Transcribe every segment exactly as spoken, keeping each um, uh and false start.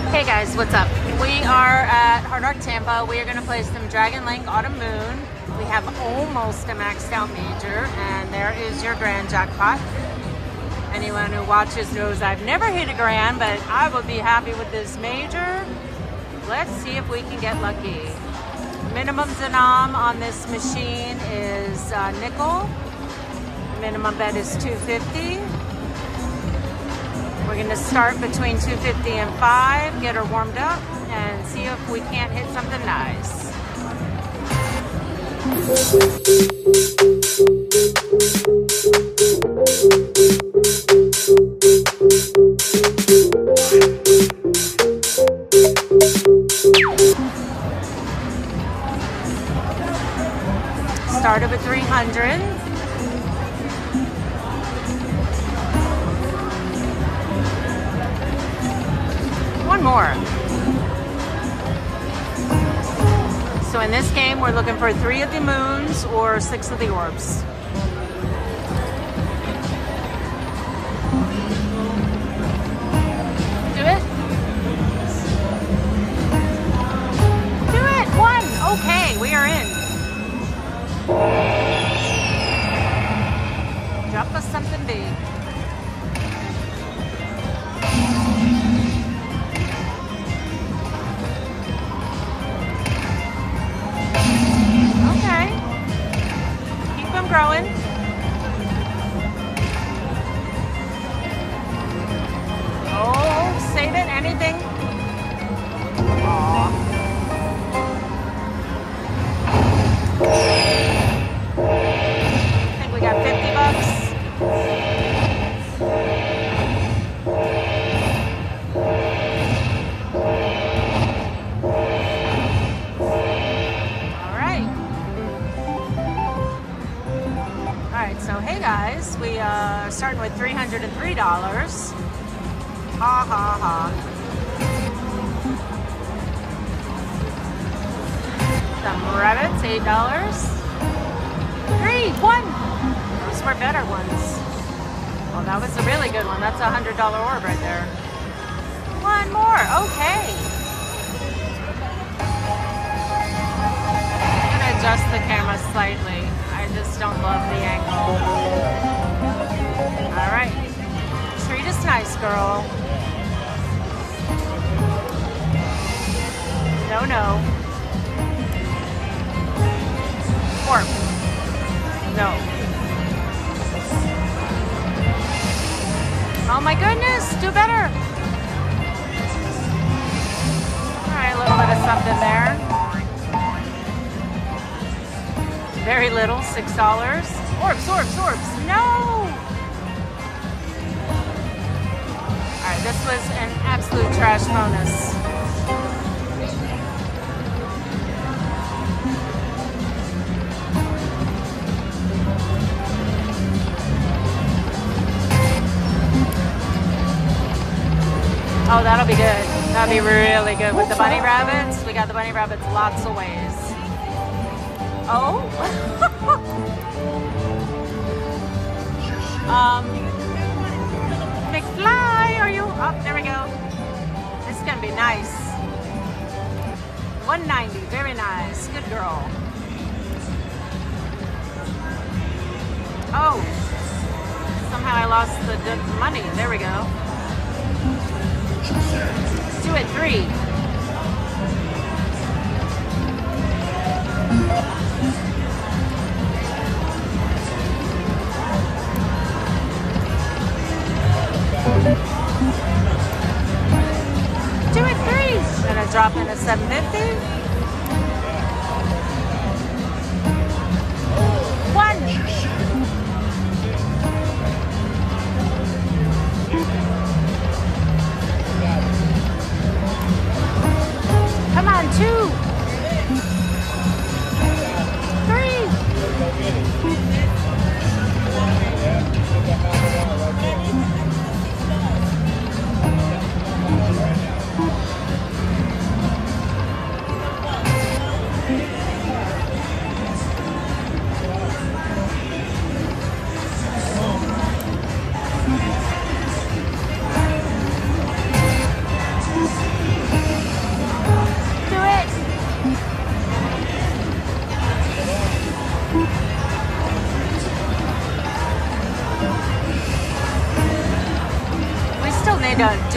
Hey guys, what's up? We are at Hard Rock Tampa. We are going to play some Dragon Link Autumn Moon. We have almost a maxed out major, and there is your grand jackpot. Anyone who watches knows I've never hit a grand, but I would be happy with this major. Let's see if we can get lucky. Minimum denom on this machine is uh, nickel. Minimum bet is two fifty. We're going to start between two fifty and five, get her warmed up, and see if we can't hit something nice. Started with three hundred. One more. So in this game, we're looking for three of the moons or six of the orbs. Do it. Do it. One. Okay, we are in. Drop us something big. Growing. Oh, save it, anything. Aww. I think we got fifty bucks. So hey guys, we are uh, starting with three hundred three dollars. Ha ha ha. Some rabbits, eight dollars. Three, one. Those were better ones. Well, that was a really good one. That's a one hundred dollar orb right there. One more, okay. I'm gonna adjust the camera slightly. I just don't love the angle. All right. Treat us nice, girl. No, no. Orb. No. Oh my goodness, do better. All right, a little bit of something there. Very little, six dollars. Orbs, orbs, orbs. No! All right, this was an absolute trash bonus. Oh, that'll be good. That'll be really good with the bunny rabbits. We got the bunny rabbits lots of ways. Oh. um, McFly, are you? Oh, there we go. This is gonna be nice. one ninety, very nice. Good girl. Oh, somehow I lost the good money. There we go. Two at three. Two and three. Gonna drop in a seven fifty. One. Come on, two.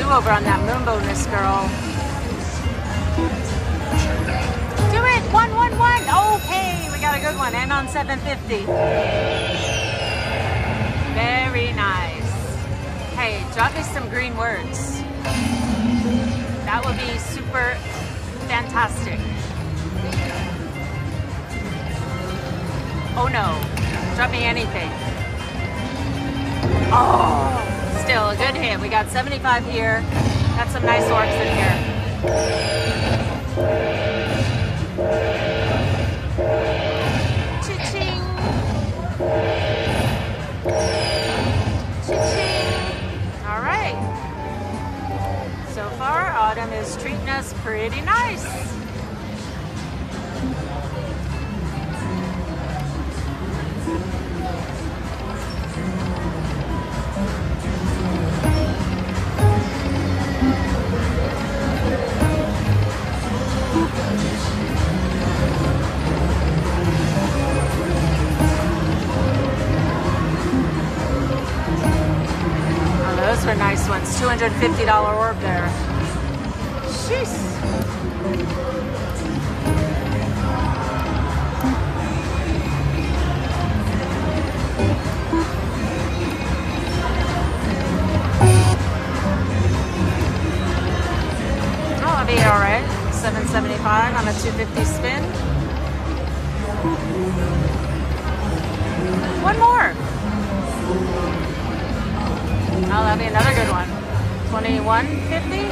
two over on that moon bonus, girl. Do it! One, one, one! Okay, we got a good one. And on seven fifty. Very nice. Hey, drop me some green words. That would be super fantastic. Oh no, drop me anything. Oh, still a good hit. We got seventy-five here. Got some nice orbs in here. Cha-ching. Cha-ching. All right. So far, Autumn is treating us pretty nice. Those were nice ones. two hundred fifty dollar orb there. Jeez. Oh, I'll be all right. seven seventy-five on a two fifty spin. One more. Oh, that'll be another good one. twenty-one fifty.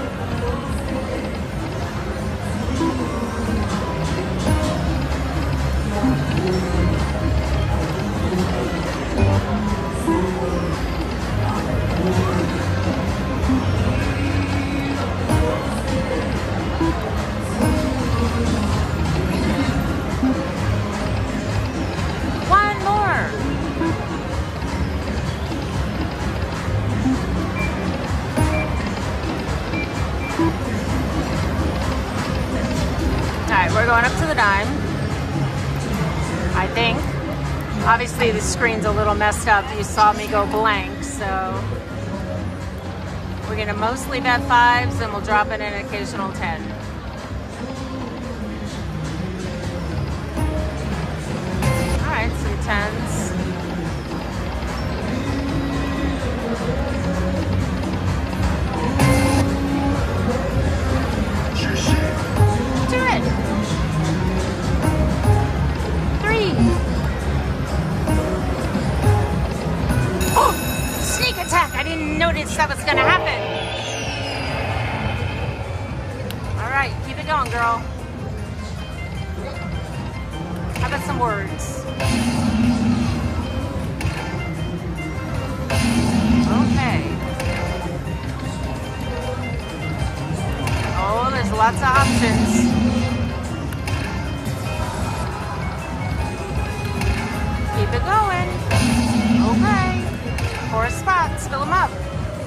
One more. Alright, we're going up to the dime. I think. Obviously the screen's a little messed up. You saw me go blank, so we're gonna mostly bet fives and we'll drop in an occasional ten. Alright, some tens. I didn't notice that was gonna happen. All right, keep it going, girl. How about some words? Okay. Oh, there's lots of options. Keep it going. Okay. Four spots, fill them up.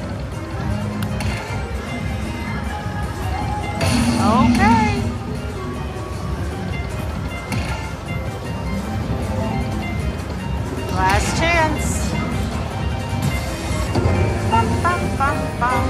Okay. Last chance. Bum, bum, bum, bum.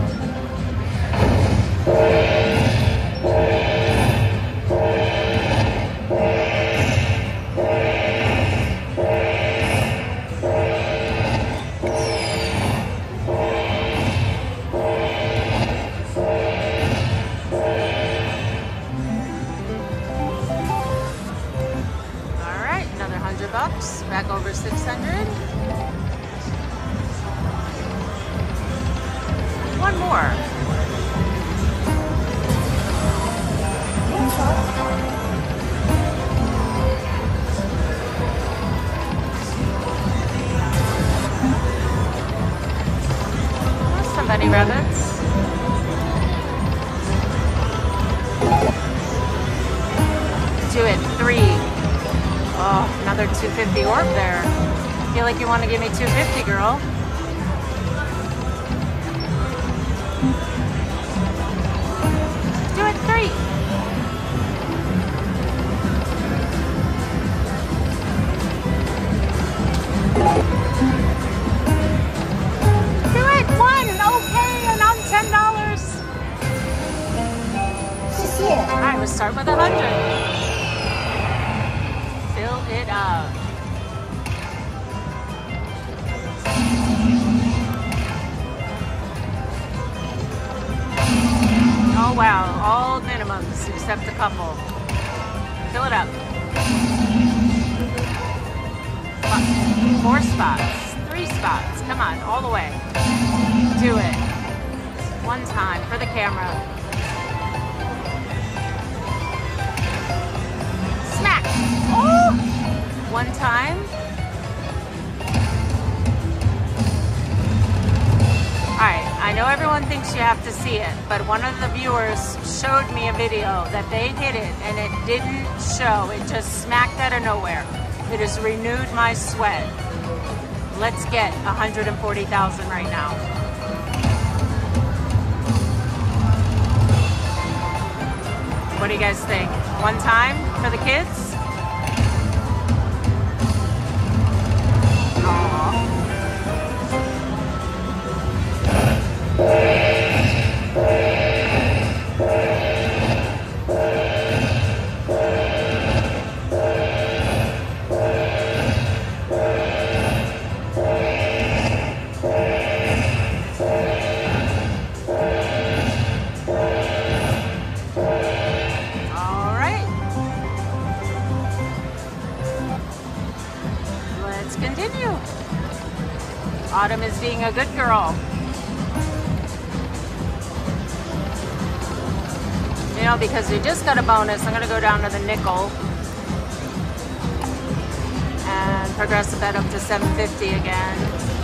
Bucks, back over six hundred. One more. Somebody rabbits. Do it. Three. Oh, another two fifty orb there. I feel like you want to give me two fifty, girl. Do it. Three. Do it. One. Okay, and I'm ten dollars. All right, we'll start with a hundred. Fill it up. Oh wow, all minimums except a couple. Fill it up. Four spots, three spots. Come on, all the way. Do it. One time for the camera. Smack. Oh! One time. Alright, I know everyone thinks you have to see it, but one of the viewers showed me a video that they hit it and it didn't show. It just smacked out of nowhere. It has renewed my sweat. Let's get one hundred forty thousand right now. What do you guys think? One time for the kids? Aww. Continue. Autumn is being a good girl. You know, because we just got a bonus, I'm going to go down to the nickel and progress the bet up to seven fifty again.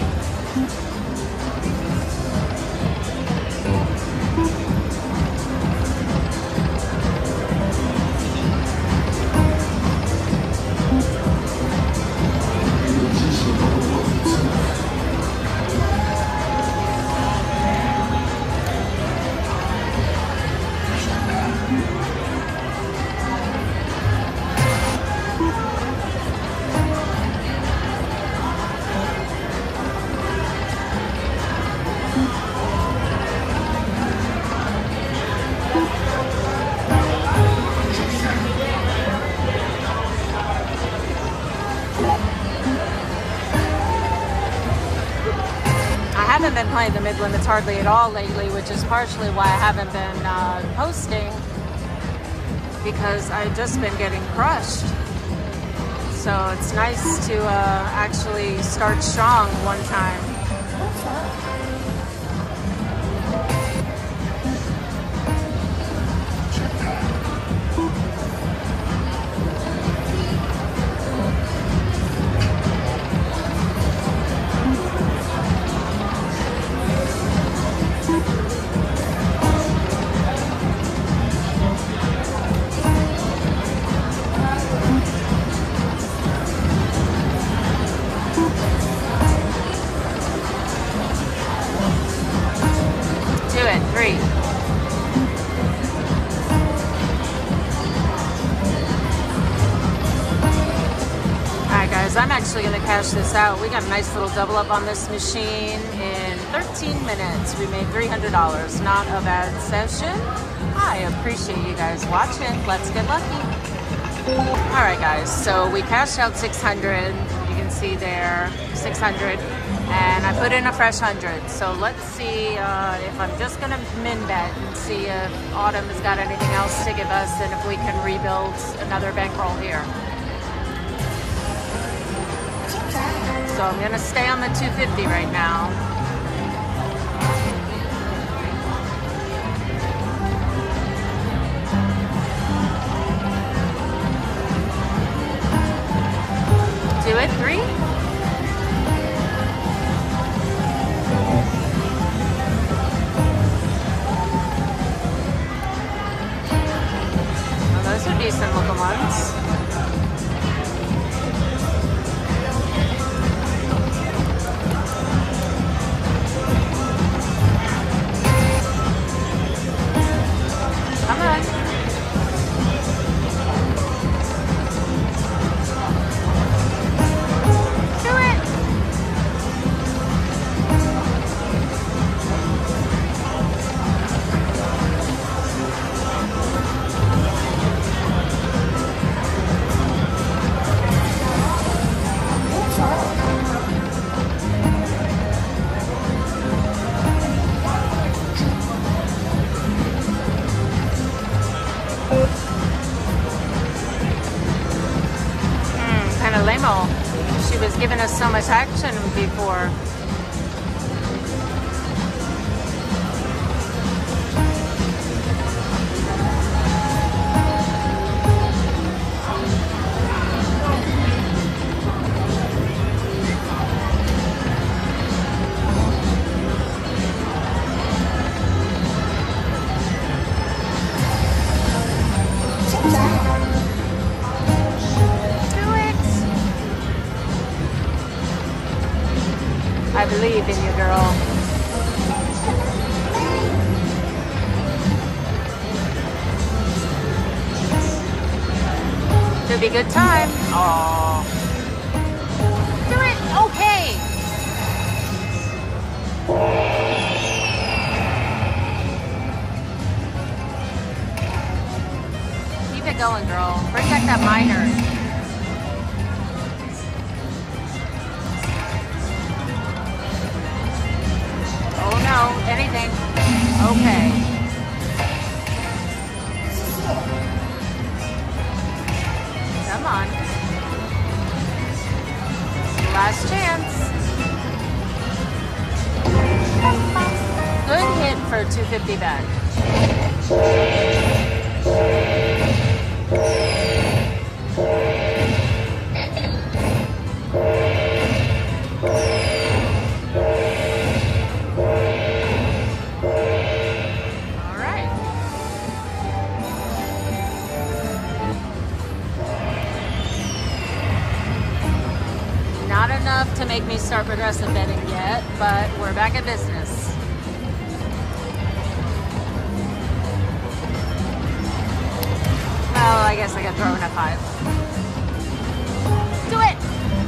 I haven't been playing the mid limits hardly at all lately, which is partially why I haven't been uh, posting, because I've just been getting crushed. So it's nice to uh, actually start strong one time. I'm actually going to cash this out. We got a nice little double up on this machine in thirteen minutes. We made three hundred dollars. Not a bad session. I appreciate you guys watching. Let's get lucky. All right, guys. So we cashed out six hundred. You can see there, six hundred. And I put in a fresh one hundred. So let's see uh, if I'm just going to min bet and see if Autumn has got anything else to give us and if we can rebuild another bankroll here. So I'm going to stay on the two fifty right now. Do it, three. Well, those are decent looking ones. given us so much action before. I believe in you, girl. It'll be a good time. Aww. Do it. Okay. Keep it going, girl. Bring back that minor. No, anything. Okay. Come on. Last chance. Good hit for two fifty back. Not enough to make me start progressive betting yet, but we're back at business. Well, I guess I could throw in a five. Do it!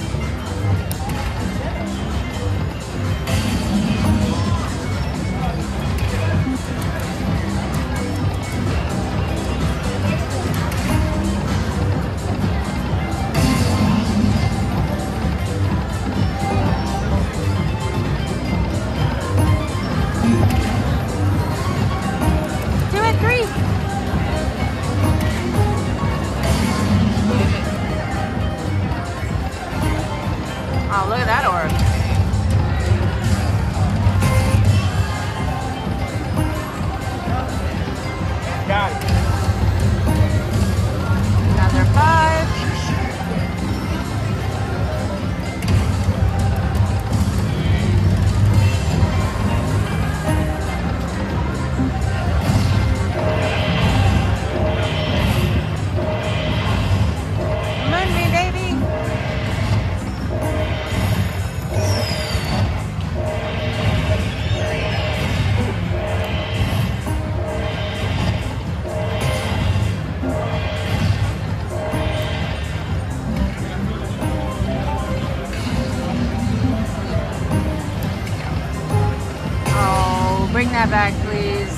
Oh, look at that orb. Got it. Another five. Moon me, baby. Bring that back, please.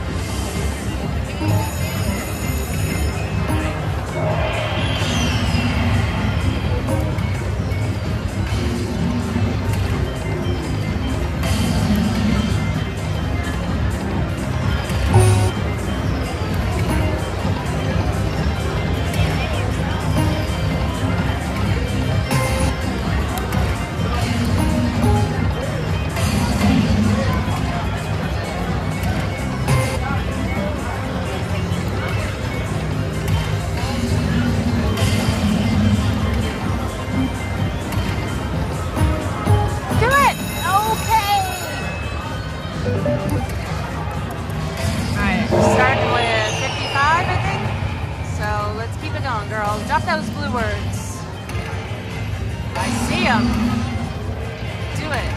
Girl, drop those blue words. I see them. Do it.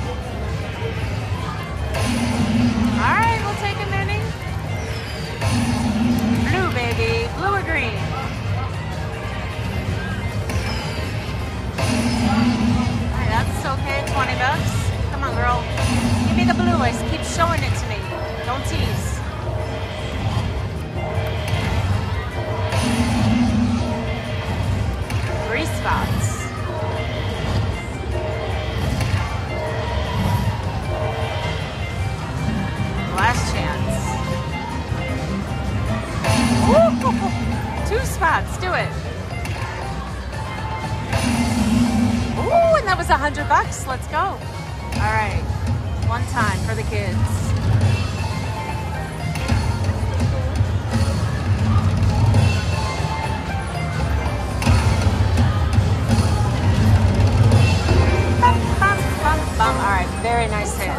All right, we'll take a minute. Blue, baby. Blue or green? All right, that's okay. twenty bucks. Come on, girl. Give me the blue. I keep showing it to me. Don't tease. Three spots. Last chance. Ooh, two spots. Do it. Ooh, and the that was a hundred bucks. Let's go. All right, one time for the kids. Bum, bum, bum, bum. All right, very nice hit.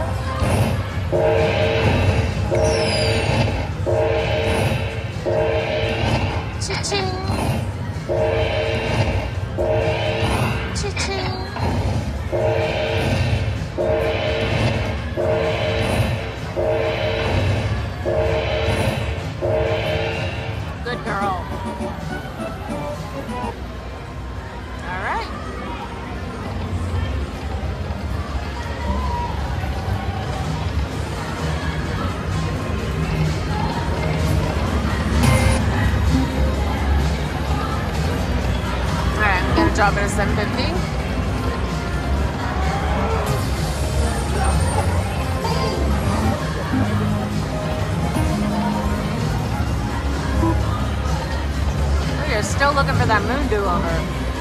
Cha-ching. Cha-ching. Good girl. All right. All right, I'm gonna drop it at seven fifty. You're still looking for that moon do-over.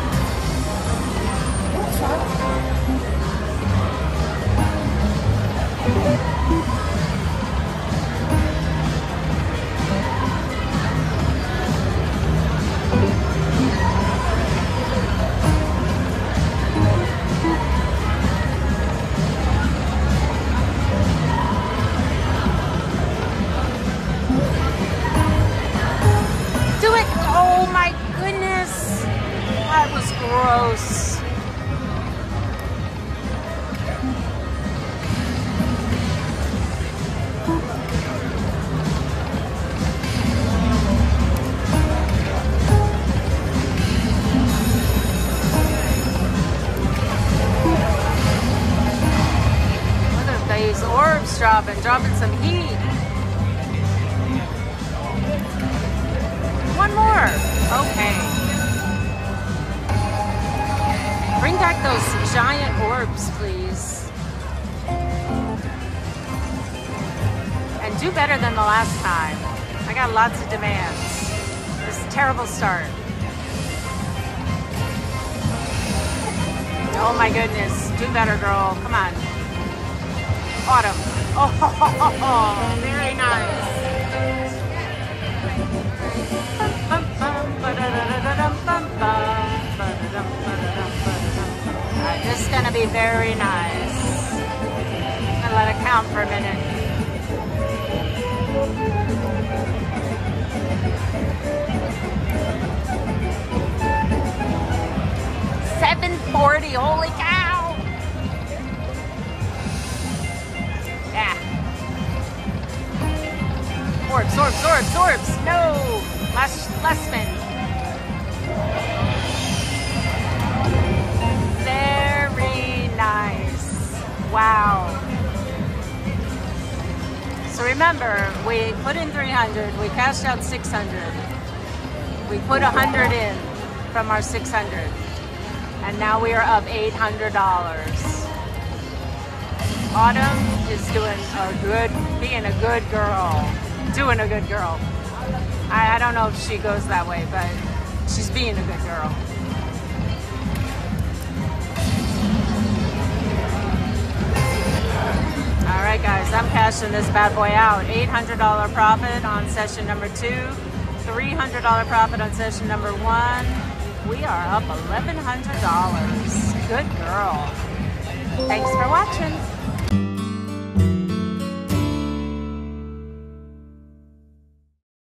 Do it! Oh my goodness! That was gross. Look at these orbs dropping, dropping some heat. One more. Okay. Bring back those giant orbs, please. And do better than the last time. I got lots of demands. This is a terrible start. Oh my goodness. Do better, girl. Come on. Autumn. Oh, very nice. Alright, this is gonna be very nice. I'm gonna let it count for a minute. seven forty, holy cow! Yeah. Orbs, orbs, orbs, orbs! No! Last, last spin. Very nice. Wow. So remember, we put in three hundred, we cashed out six hundred. We put one hundred in from our six hundred. And now we are up eight hundred dollars. Autumn is doing a good, being a good girl. Doing a good girl. I, I don't know if she goes that way, but she's being a good girl. All right, guys, I'm cashing this bad boy out. eight hundred dollar profit on session number two, three hundred dollar profit on session number one. We are up eleven hundred dollars. Good girl. Thanks for watching.